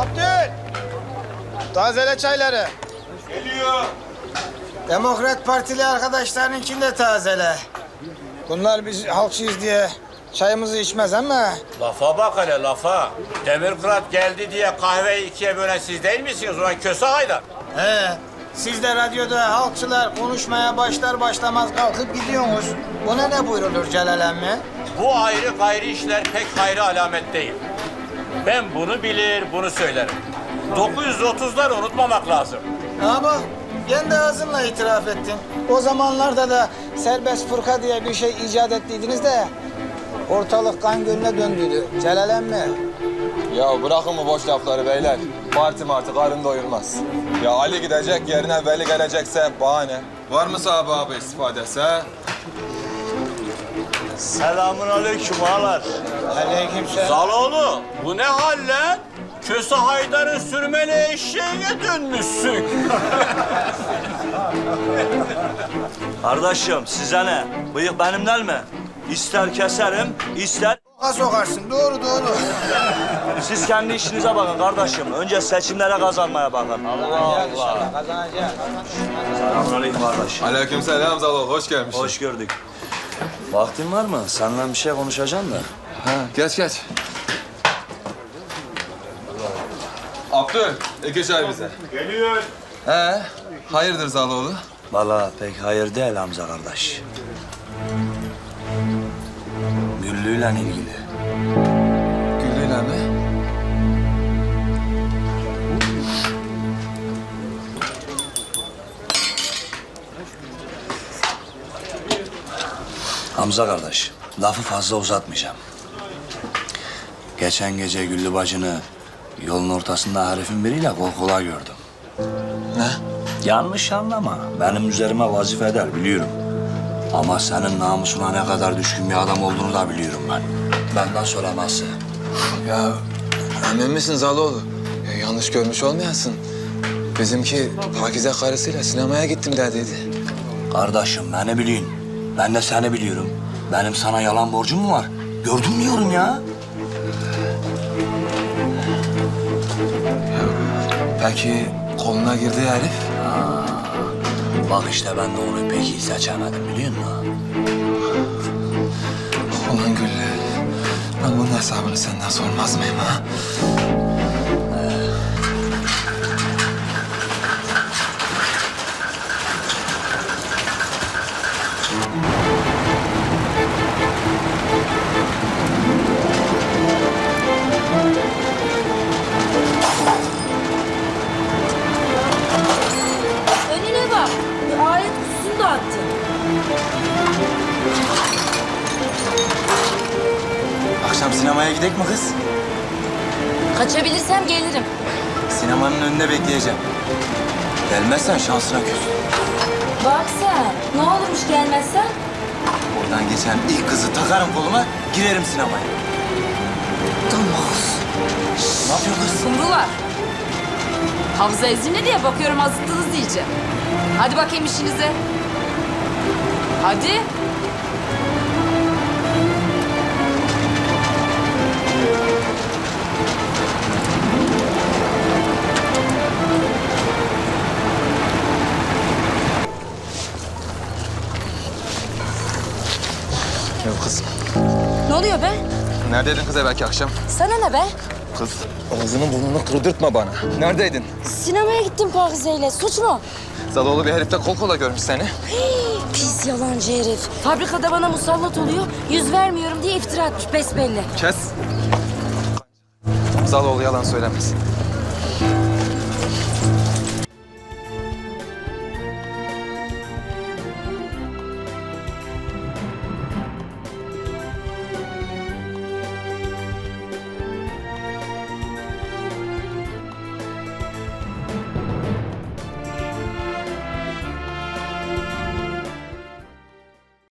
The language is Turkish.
Abdül! Tazele çayları. Geliyor. Demokrat Partili arkadaşların içinde tazele. Bunlar biz halkçıyız diye çayımızı içmez ama... Lafa bak hele lafa. Demokrat geldi diye kahveyi ikiye bölen siz değil misiniz? Ulan Köse Haydar. He, siz de radyoda halkçılar konuşmaya başlar başlamaz kalkıp gidiyorsunuz. Buna ne buyrulur Celal emmi? Bu ayrı gayri işler pek hayra alamet değil. Ben bunu bilir, bunu söylerim. 930'ları unutmamak lazım. Ha bak, kendi ağzınla itiraf ettin. O zamanlarda da serbest fırka diye bir şey icat ettiydiniz de... ...ortalık kan gölüne döndüydü Celal emmi. Ya bırakın bu boş lafları beyler. Parti martı karın doyurmaz. Ya Ali gidecek yerine Veli gelecekse bahane. Var mı sahibi abi istifadesi ha? Selamun aleyküm ağalar. Aleykümselam. Zaloğlu, bu ne hal lan? Köse Haydar'ın sürmeli eşeğine dönmüşsün. Kardeşim size ne? Bıyık benimden mi? İster keserim, ister... Soka sokarsın, doğru doğru. Siz kendi işinize bakın kardeşim. Önce seçimlere kazanmaya bakın. Allah Allah. Kazanacağız. Selamun aleyküm kardeş. Aleykümselam Zalo, hoş gelmişsin. Hoş gördük. Vaktin var mı? Seninle bir şey konuşacağım da. Ha, geç. Abdül, iki çay bize. Geliyor. He, hayırdır Zaloğlu? Vallahi pek hayır değil Hamza kardeş. Güllü'yle ilgili. Güllü'yle mi? Hamza kardeş, lafı fazla uzatmayacağım. Geçen gece Güllü bacını yolun ortasında herifin biriyle kol kola gördüm. Ne? Yanlış anlama. Benim üzerime vazife eder biliyorum. Ama senin namusuna ne kadar düşkün bir adam olduğunu da biliyorum ben. Benden söylemezse. Ya emin misin Zaloğlu? Ya, yanlış görmüş olmayasın. Bizimki Pakize karısıyla sinemaya gittim dediydi. Kardeşim beni bilin. Ben de seni biliyorum. Benim sana yalan borcum mu var? Gördüm diyorum ya. Peki koluna girdi herif? Bak işte ben de onu pek iyi seçemedim biliyor musun? Ulan Güllü, ben bunun hesabını senden sormaz mıyım ha? Önüne bak. Bir alet kutusunu da attı. Akşam sinemaya gidek mi kız? Kaçabilirsem gelirim. Sinemanın önünde bekleyeceğim. Gelmezsen şansına küs. Bak sen. Ne olurmuş gelmezsen? Oradan geçen ilk kızı takarım koluma, girerim sinemaya. Olmaz. Ne yapıyor kız? Kumrular. Havza ezine diye bakıyorum azıttınız diyeceğim. Hadi bakayım işinize. Hadi. Yok kız. Ne oluyor be? Neredeydin kız belki akşam? Sana ne be? Kız, ağzını burnunu kırdırtma bana. Neredeydin? Sinemaya gittim Pakize'yle. Suç mu? Zaloğlu bir herifle kol kola görmüş seni. Pis yalancı herif. Fabrikada bana musallat oluyor. Yüz vermiyorum diye iftira atmış besbelli. Kes. Zaloğlu yalan söylemez.